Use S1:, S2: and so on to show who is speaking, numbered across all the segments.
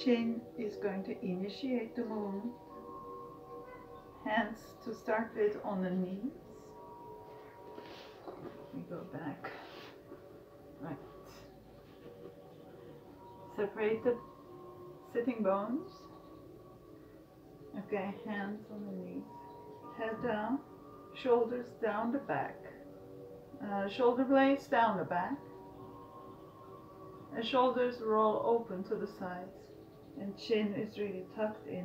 S1: Chin is going to initiate the movement. Hands to start with on the knees. We go back. Right. Separate the sitting bones. Okay, hands on the knees. Head down, shoulders down the back. Shoulder blades down the back. And shoulders roll open to the sides. And chin is really tucked in.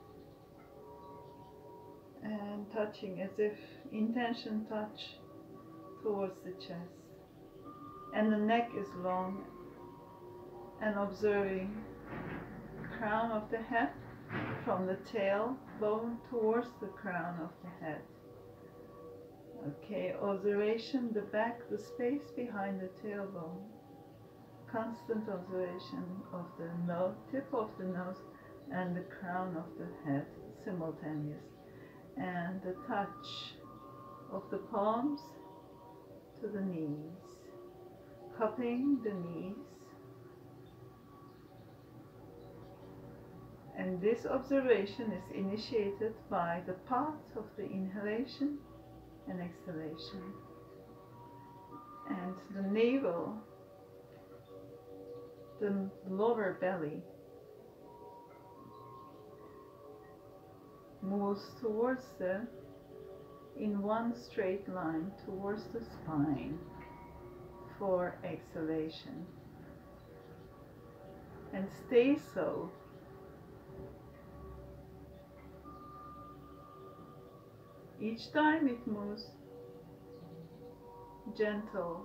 S1: And touching as if intention touch towards the chest. And the neck is long. And observing crown of the head from the tail bone towards the crown of the head. Okay, observation, the back, the space behind the tailbone. Constant observation of the nose, tip of the nose and the crown of the head simultaneous. And the touch of the palms to the knees. Cupping the knees. And this observation is initiated by the path of the inhalation and exhalation. And the navel, the lower belly, moves towards in one straight line towards the spine for exhalation. And stay so. Each time it moves, gentle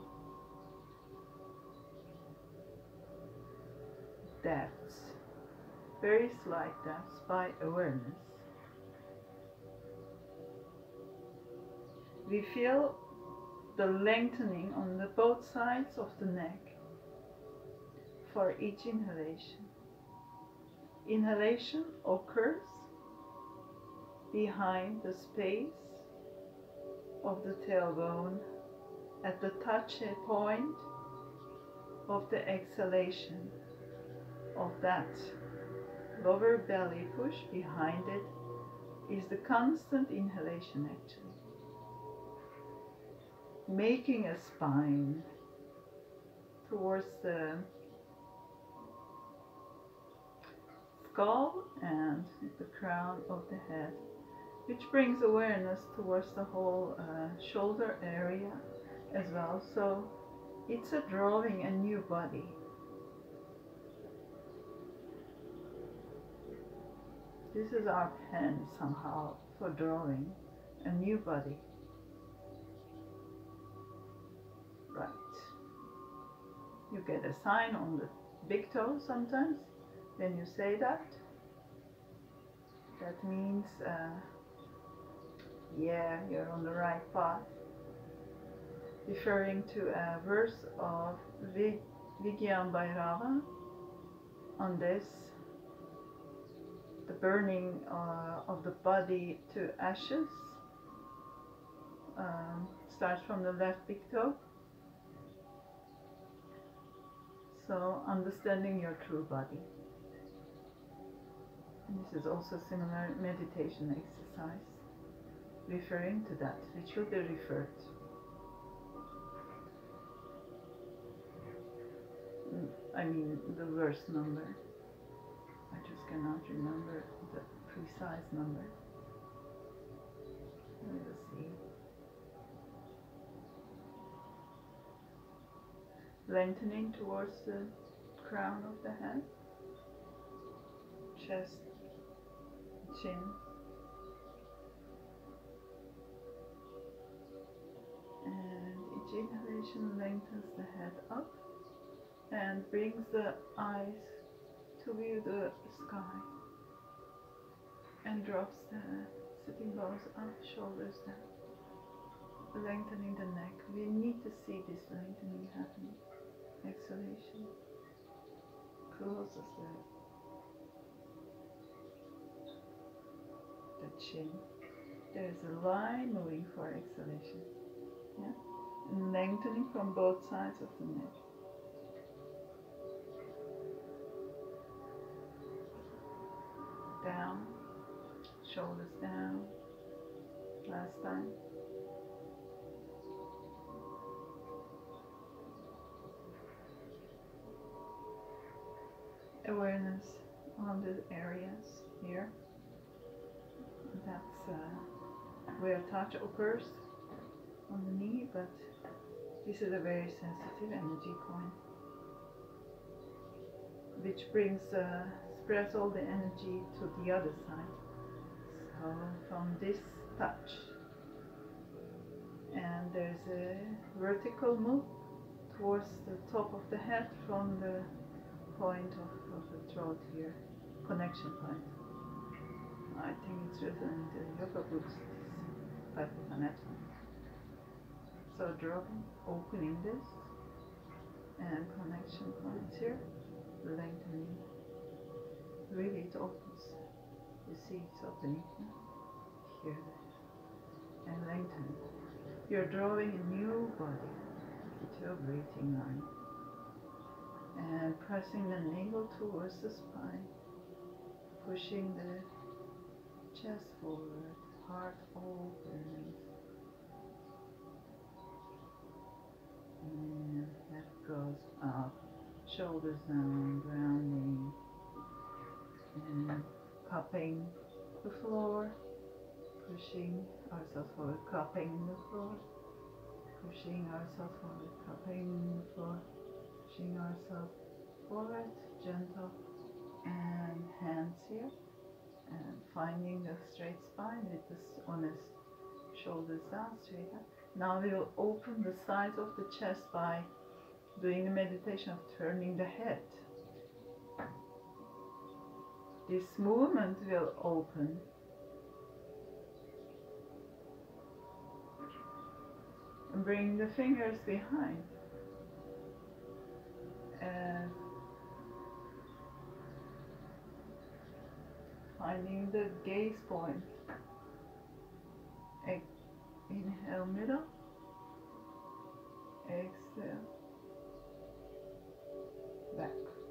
S1: depths, very slight depths by awareness. We feel the lengthening on the both sides of the neck for each inhalation. Inhalation occurs behind the space of the tailbone at the touch point of the exhalation of that lower belly push. Behind it is the constant inhalation actually, making a spine towards the skull and the crown of the head, which brings awareness towards the whole shoulder area as well. So it's a drawing a new body. This is our pen somehow for drawing a new body. Right. You get a sign on the big toe sometimes when you say that. That means yeah, you're on the right path. Referring to a verse of Vigyan Bhairava on this, the burning of the body to ashes, starts from the left big toe. So understanding your true body. And this is also a similar meditation exercise, referring to that, which will be referred. I mean the verse number. I just cannot remember the precise number. We will see. Lengthening towards the crown of the head, chest, chin. And each inhalation lengthens the head up and brings the eyes to view the sky and drops the sitting bones up, shoulders down, lengthening the neck. We need to see this lengthening happening. Exhalation closes the chin. There is a line moving for exhalation. Yeah? And lengthening from both sides of the neck. shoulders down. Last time. Awareness on the areas here. That's where touch occurs on the knee, but this is a very sensitive energy point, which brings spreads all the energy to the other side. So from this touch, and there's a vertical move towards the top of the head from the point of the throat here, connection point. I think it's written in the yoga books, this type of anatomy. So dropping, opening this, and connection points here, lengthening. Really it opens. You see it's opening here, and lengthening. You're drawing a new body into your breathing line. And pressing the navel towards the spine, pushing the chest forward, heart open, and that goes up, shoulders down, grounding, and cupping the floor, pushing ourselves forward, cupping the floor, pushing ourselves forward, cupping the floor, pushing ourselves forward, gentle, and hands here, and finding the straight spine with this honest shoulders down, straight up. Now we will open the sides of the chest by doing a meditation of turning the head. This movement will open and bring the fingers behind. And finding the gaze point. Inhale middle, exhale back.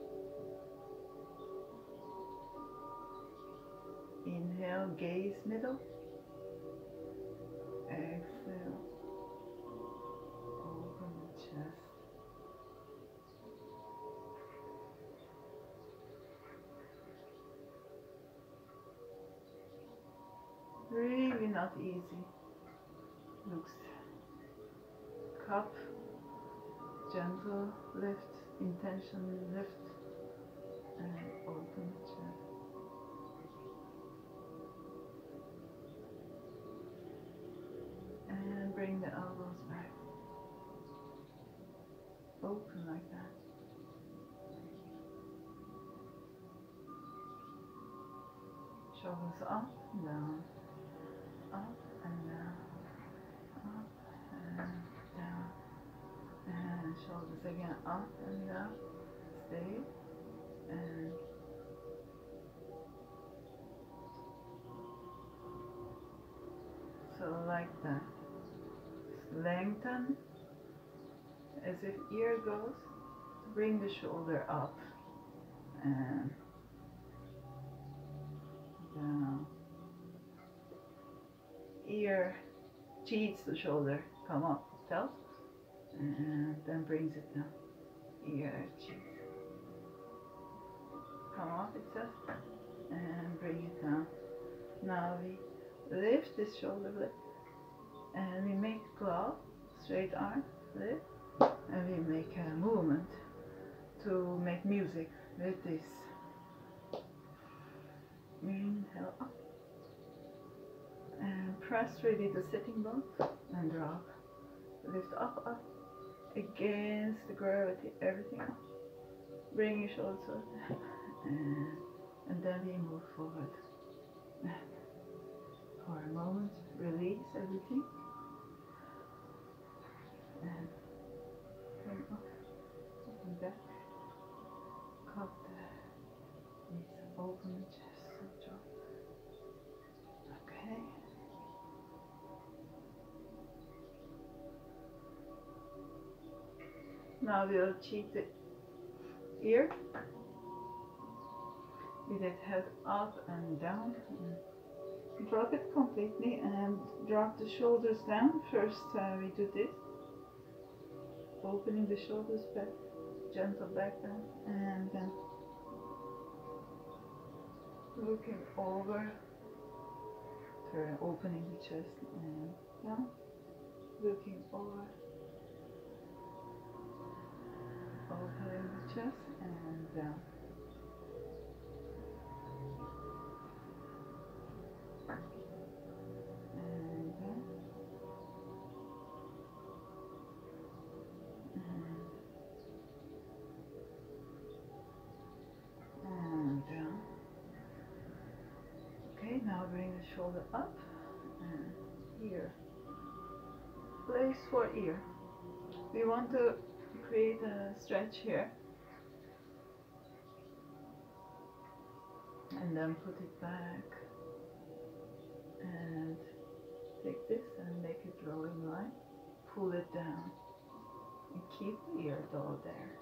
S1: Inhale, gaze middle, exhale, open the chest. Really not easy. Looks cup, gentle lift, intention lift, and open the chest. And bring the elbows back. Open like that. Shoulders up and down, up and down, up and down, and shoulders again up and down, stay, and so like that. Lengthen as if ear goes, bring the shoulder up and down. Ear cheats the shoulder, come up, tells, and then brings it down. Ear cheats. Come up, it says, and bring it down. Now we lift this shoulder blade, and we make claw, straight arm, lift, and we make a movement to make music with this. Inhale up, and press really the sitting bones, and drop. Lift up, up, against the gravity, everything up. Bring your shoulders up, and then we move forward. For a moment, release everything, and bring up, open back, cup the knees, open the chest, and drop. Okay. Now we'll cheat the ear with it head up and down. And drop it completely and drop the shoulders down. First we do this, opening the shoulders back, gentle back down, and then looking over, opening the chest and down, looking over, opening the chest and down. And down. And down. Okay, now bring the shoulder up and ear. Place for ear. We want to create a stretch here. And then put it back. And take this and make it drawing line. Pull it down. And keep the ear doll there.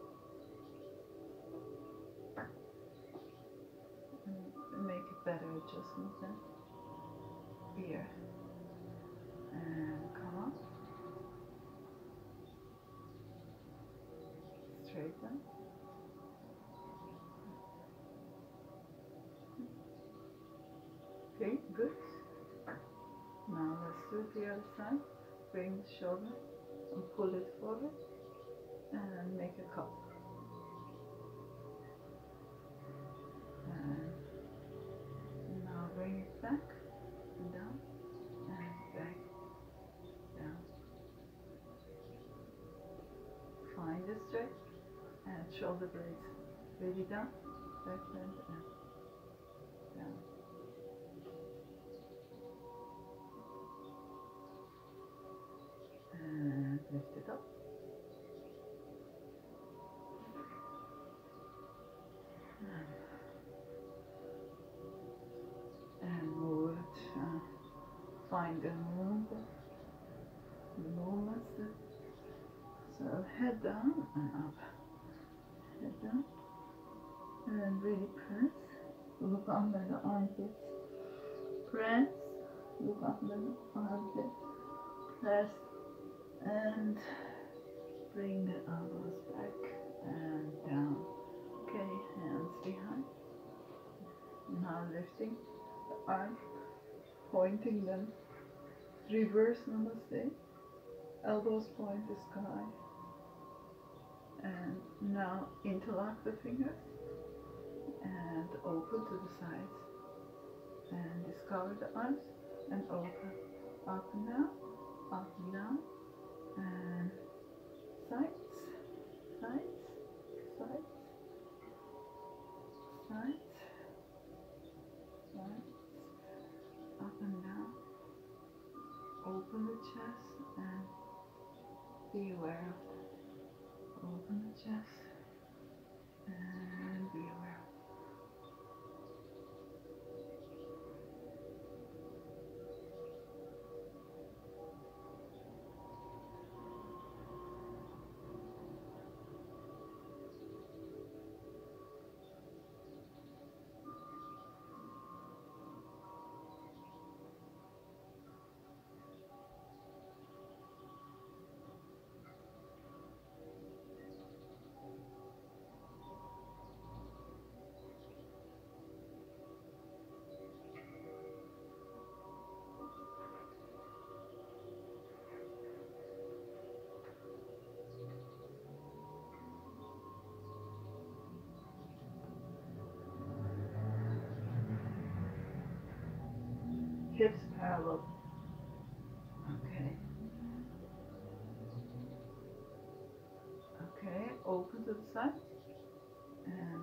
S1: And make it better adjustment then. Ear. And come up. Straighten. Okay, good. Now let's do the other side. Bring the shoulder and pull it forward and make a cup. And now bring it back and down and back down. Find the stretch and shoulder blades really down, back bend and down. And lift it up. And move it. Find the movements. So head down and up. Head down. And really press. Look under the armpits. Press. Look under the armpits. Press. And bring the elbows back and down. Okay, hands behind. Now lifting the arms, pointing them. Reverse namaste. Elbows point the sky. And now interlock the fingers and open to the sides. And discover the arms and open. Up and down, up and down. And sides, sides, sides, sides, sides, up and down. Open the chest and be aware of that. Open the chest and be aware. Hips parallel. Okay. Okay, open to the side and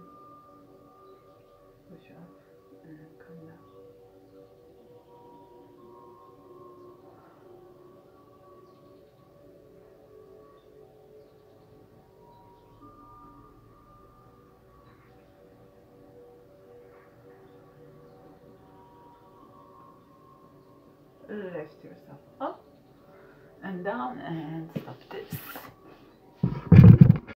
S1: push up and come down. Lift yourself up and down and stop this.